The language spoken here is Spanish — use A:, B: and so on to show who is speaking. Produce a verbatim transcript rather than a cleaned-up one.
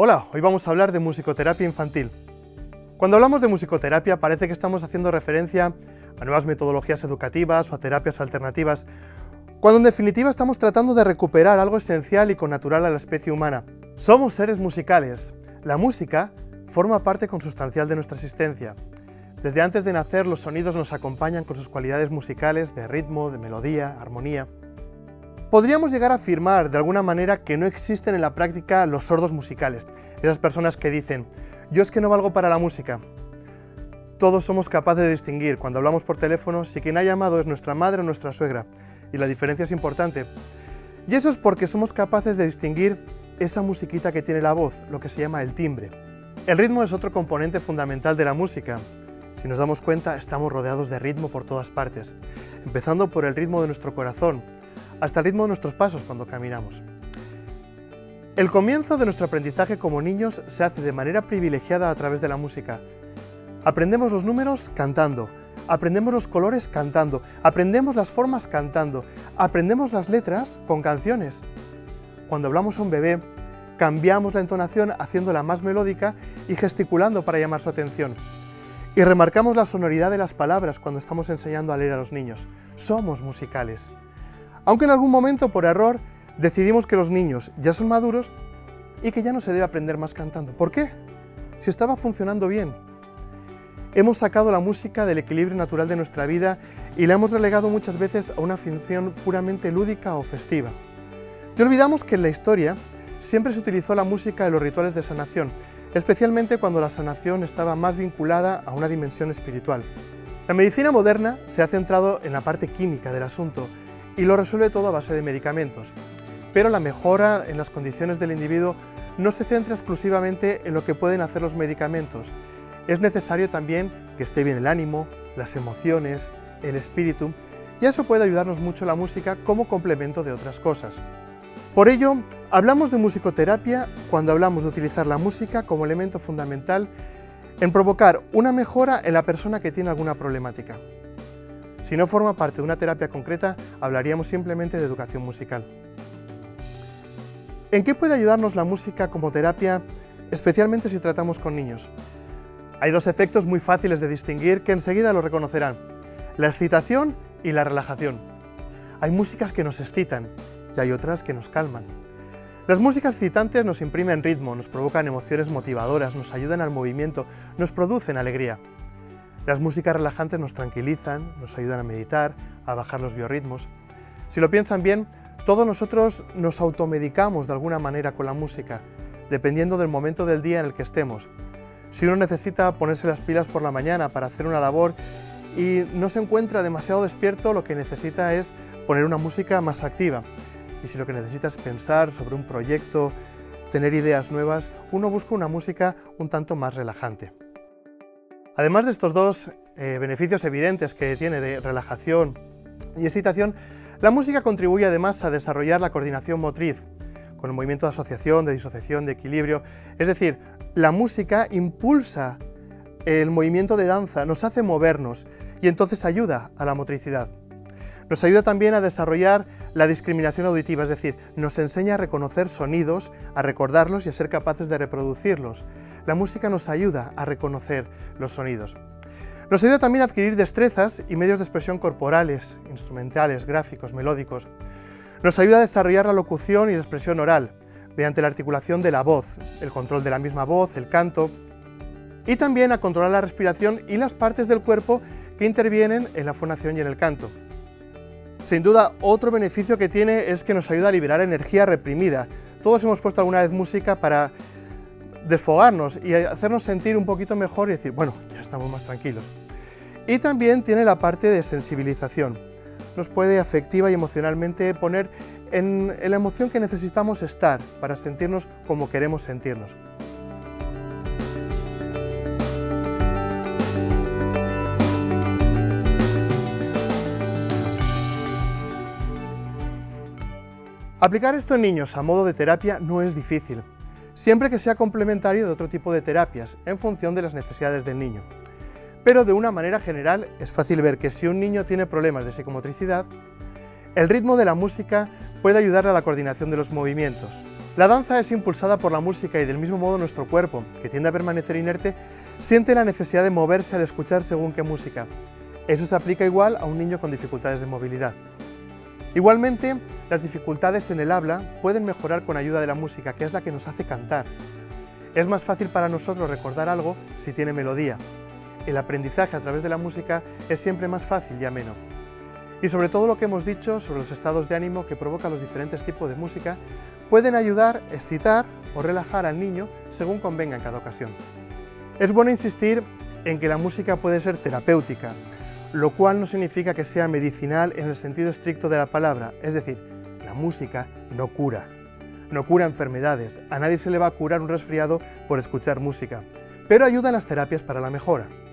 A: Hola, hoy vamos a hablar de musicoterapia infantil. Cuando hablamos de musicoterapia parece que estamos haciendo referencia a nuevas metodologías educativas o a terapias alternativas, cuando en definitiva estamos tratando de recuperar algo esencial y connatural a la especie humana. Somos seres musicales. La música forma parte consustancial de nuestra existencia. Desde antes de nacer los sonidos nos acompañan con sus cualidades musicales de ritmo, de melodía, armonía. Podríamos llegar a afirmar de alguna manera que no existen en la práctica los sordos musicales, esas personas que dicen, yo es que no valgo para la música. Todos somos capaces de distinguir cuando hablamos por teléfono si quien ha llamado es nuestra madre o nuestra suegra, y la diferencia es importante. Y eso es porque somos capaces de distinguir esa musiquita que tiene la voz, lo que se llama el timbre. El ritmo es otro componente fundamental de la música. Si nos damos cuenta, estamos rodeados de ritmo por todas partes, empezando por el ritmo de nuestro corazón, hasta el ritmo de nuestros pasos cuando caminamos. El comienzo de nuestro aprendizaje como niños se hace de manera privilegiada a través de la música. Aprendemos los números cantando, aprendemos los colores cantando, aprendemos las formas cantando, aprendemos las letras con canciones. Cuando hablamos a un bebé, cambiamos la entonación haciéndola más melódica y gesticulando para llamar su atención. Y remarcamos la sonoridad de las palabras cuando estamos enseñando a leer a los niños. Somos musicales. Aunque en algún momento, por error, decidimos que los niños ya son maduros y que ya no se debe aprender más cantando. ¿Por qué? Si estaba funcionando bien. Hemos sacado la música del equilibrio natural de nuestra vida y la hemos relegado muchas veces a una función puramente lúdica o festiva. Y olvidamos que en la historia siempre se utilizó la música en los rituales de sanación, especialmente cuando la sanación estaba más vinculada a una dimensión espiritual. La medicina moderna se ha centrado en la parte química del asunto y lo resuelve todo a base de medicamentos. Pero la mejora en las condiciones del individuo no se centra exclusivamente en lo que pueden hacer los medicamentos. Es necesario también que esté bien el ánimo, las emociones, el espíritu, y a eso puede ayudarnos mucho la música como complemento de otras cosas. Por ello, hablamos de musicoterapia cuando hablamos de utilizar la música como elemento fundamental en provocar una mejora en la persona que tiene alguna problemática. Si no forma parte de una terapia concreta, hablaríamos simplemente de educación musical. ¿En qué puede ayudarnos la música como terapia, especialmente si tratamos con niños? Hay dos efectos muy fáciles de distinguir que enseguida lo reconocerán: la excitación y la relajación. Hay músicas que nos excitan y hay otras que nos calman. Las músicas excitantes nos imprimen ritmo, nos provocan emociones motivadoras, nos ayudan al movimiento, nos producen alegría. Las músicas relajantes nos tranquilizan, nos ayudan a meditar, a bajar los biorritmos. Si lo piensan bien, todos nosotros nos automedicamos de alguna manera con la música, dependiendo del momento del día en el que estemos. Si uno necesita ponerse las pilas por la mañana para hacer una labor y no se encuentra demasiado despierto, lo que necesita es poner una música más activa. Y si lo que necesita es pensar sobre un proyecto, tener ideas nuevas, uno busca una música un tanto más relajante. Además de estos dos eh, beneficios evidentes que tiene de relajación y excitación, la música contribuye además a desarrollar la coordinación motriz, con el movimiento de asociación, de disociación, de equilibrio. Es decir, la música impulsa el movimiento de danza, nos hace movernos y entonces ayuda a la motricidad. Nos ayuda también a desarrollar la discriminación auditiva, es decir, nos enseña a reconocer sonidos, a recordarlos y a ser capaces de reproducirlos. La música nos ayuda a reconocer los sonidos. Nos ayuda también a adquirir destrezas y medios de expresión corporales, instrumentales, gráficos, melódicos. Nos ayuda a desarrollar la locución y la expresión oral, mediante la articulación de la voz, el control de la misma voz, el canto, y también a controlar la respiración y las partes del cuerpo que intervienen en la fonación y en el canto. Sin duda, otro beneficio que tiene es que nos ayuda a liberar energía reprimida. Todos hemos puesto alguna vez música para desfogarnos y hacernos sentir un poquito mejor y decir, bueno, ya estamos más tranquilos. Y también tiene la parte de sensibilización. Nos puede afectiva y emocionalmente poner en, en la emoción que necesitamos estar para sentirnos como queremos sentirnos. Aplicar esto en niños a modo de terapia no es difícil, siempre que sea complementario de otro tipo de terapias, en función de las necesidades del niño. Pero de una manera general es fácil ver que si un niño tiene problemas de psicomotricidad, el ritmo de la música puede ayudar a la coordinación de los movimientos. La danza es impulsada por la música y del mismo modo nuestro cuerpo, que tiende a permanecer inerte, siente la necesidad de moverse al escuchar según qué música. Eso se aplica igual a un niño con dificultades de movilidad. Igualmente, las dificultades en el habla pueden mejorar con ayuda de la música, que es la que nos hace cantar. Es más fácil para nosotros recordar algo si tiene melodía. El aprendizaje a través de la música es siempre más fácil y ameno. Y sobre todo lo que hemos dicho sobre los estados de ánimo que provocan los diferentes tipos de música, pueden ayudar, excitar o relajar al niño según convenga en cada ocasión. Es bueno insistir en que la música puede ser terapéutica, lo cual no significa que sea medicinal en el sentido estricto de la palabra, es decir, la música no cura. No cura enfermedades, a nadie se le va a curar un resfriado por escuchar música, pero ayuda en las terapias para la mejora.